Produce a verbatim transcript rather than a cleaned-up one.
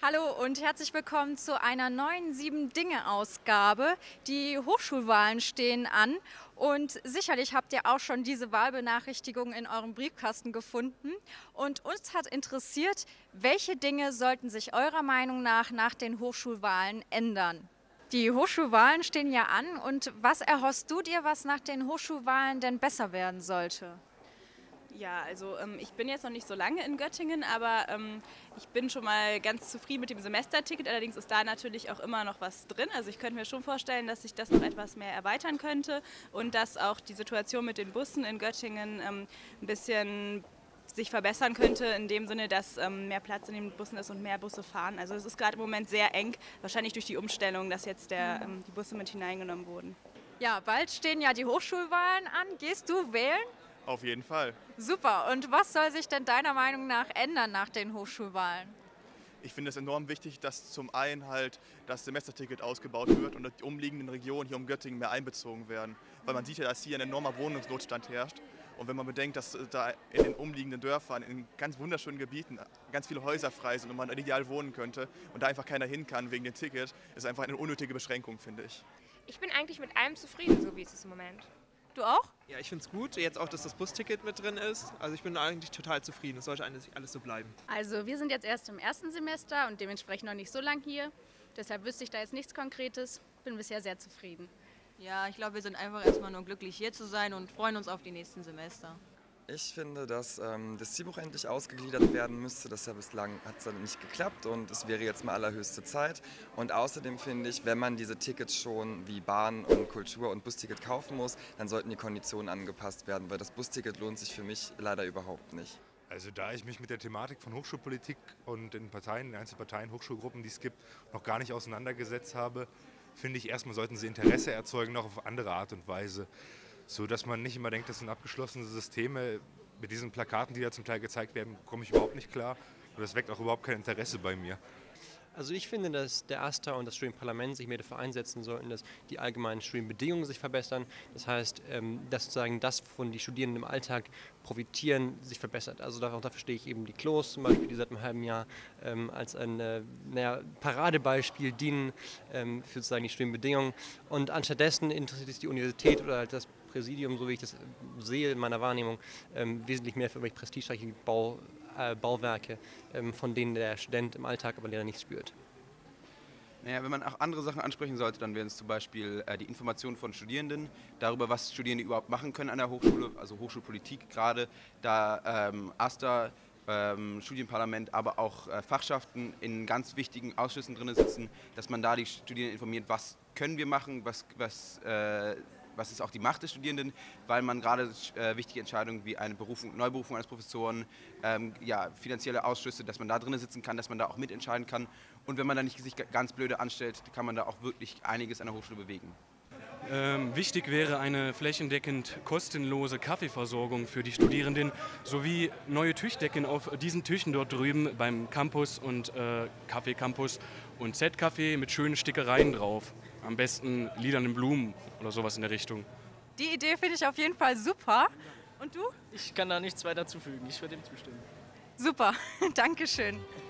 Hallo und herzlich willkommen zu einer neuen Sieben-Dinge-Ausgabe. Die Hochschulwahlen stehen an und sicherlich habt ihr auch schon diese Wahlbenachrichtigung in eurem Briefkasten gefunden. Und uns hat interessiert, welche Dinge sollten sich eurer Meinung nach nach den Hochschulwahlen ändern? Die Hochschulwahlen stehen ja an und was erhoffst du dir, was nach den Hochschulwahlen denn besser werden sollte? Ja, also ähm, ich bin jetzt noch nicht so lange in Göttingen, aber ähm, ich bin schon mal ganz zufrieden mit dem Semesterticket. Allerdings ist da natürlich auch immer noch was drin. Also ich könnte mir schon vorstellen, dass sich das noch etwas mehr erweitern könnte und dass auch die Situation mit den Bussen in Göttingen ähm, ein bisschen sich verbessern könnte, in dem Sinne, dass ähm, mehr Platz in den Bussen ist und mehr Busse fahren. Also es ist gerade im Moment sehr eng, wahrscheinlich durch die Umstellung, dass jetzt der, ähm, die Busse mit hineingenommen wurden. Ja, bald stehen ja die Hochschulwahlen an. Gehst du wählen? Auf jeden Fall. Super. Und was soll sich denn deiner Meinung nach ändern nach den Hochschulwahlen? Ich finde es enorm wichtig, dass zum einen halt das Semesterticket ausgebaut wird und die umliegenden Regionen hier um Göttingen mehr einbezogen werden. Weil man sieht ja, dass hier ein enormer Wohnungsnotstand herrscht. Und wenn man bedenkt, dass da in den umliegenden Dörfern, in ganz wunderschönen Gebieten, ganz viele Häuser frei sind und man ideal wohnen könnte und da einfach keiner hin kann wegen dem Ticket, ist einfach eine unnötige Beschränkung, finde ich. Ich bin eigentlich mit allem zufrieden, so wie es ist im Moment. Du auch? Ja, ich finde es gut, jetzt auch, dass das Busticket mit drin ist. Also ich bin eigentlich total zufrieden, es sollte eigentlich alles so bleiben. Also wir sind jetzt erst im ersten Semester und dementsprechend noch nicht so lang hier. Deshalb wüsste ich da jetzt nichts Konkretes, bin bisher sehr zufrieden. Ja, ich glaube, wir sind einfach erstmal nur glücklich, hier zu sein und freuen uns auf die nächsten Semester. Ich finde, dass ähm, das Zielbuch endlich ausgegliedert werden müsste. Das ja bislang hat es dann nicht geklappt und es wäre jetzt mal allerhöchste Zeit. Und außerdem finde ich, wenn man diese Tickets schon wie Bahn- und Kultur- und Busticket kaufen muss, dann sollten die Konditionen angepasst werden, weil das Busticket lohnt sich für mich leider überhaupt nicht. Also da ich mich mit der Thematik von Hochschulpolitik und den Parteien, den Einzelparteien, Hochschulgruppen, die es gibt, noch gar nicht auseinandergesetzt habe, finde ich, erstmal sollten sie Interesse erzeugen, noch auf andere Art und Weise. So dass man nicht immer denkt, das sind abgeschlossene Systeme. Mit diesen Plakaten, die da zum Teil gezeigt werden, komme ich überhaupt nicht klar. Und das weckt auch überhaupt kein Interesse bei mir. Also ich finde, dass der AStA und das Studienparlament sich mehr dafür einsetzen sollten, dass die allgemeinen Studienbedingungen sich verbessern. Das heißt, dass sozusagen das, wovon die Studierenden im Alltag profitieren, sich verbessert. Also dafür stehe ich eben die Klos zum Beispiel, die seit einem halben Jahr ähm, als ein äh, naja, Paradebeispiel dienen ähm, für sozusagen die Studienbedingungen. Und anstattdessen interessiert sich die Universität oder halt das Präsidium, so wie ich das sehe in meiner Wahrnehmung, ähm, wesentlich mehr für irgendwelche prestigereiche Bau, äh, Bauwerke, ähm, von denen der Student im Alltag aber leider nichts spürt. Naja, wenn man auch andere Sachen ansprechen sollte, dann wären es zum Beispiel äh, die Informationen von Studierenden darüber, was Studierende überhaupt machen können an der Hochschule, also Hochschulpolitik gerade, da ähm, AStA, ähm, Studienparlament, aber auch äh, Fachschaften in ganz wichtigen Ausschüssen drin sitzen, dass man da die Studierenden informiert, was können wir machen, was, was äh, was ist auch die Macht des Studierenden, weil man gerade äh, wichtige Entscheidungen wie eine Berufung, Neuberufung eines Professoren, ähm, ja, finanzielle Ausschüsse, dass man da drin sitzen kann, dass man da auch mitentscheiden kann. Und wenn man da nicht sich ganz blöde anstellt, kann man da auch wirklich einiges an der Hochschule bewegen. Ähm, wichtig wäre eine flächendeckend kostenlose Kaffeeversorgung für die Studierenden sowie neue Tischdecken auf diesen Tischen dort drüben beim Campus und äh, Café Campus und Z-Café mit schönen Stickereien drauf. Am besten lilanen Blumen oder sowas in der Richtung. Die Idee finde ich auf jeden Fall super. Und du? Ich kann da nichts weiter zufügen, ich würde ihm zustimmen. Super, Dankeschön.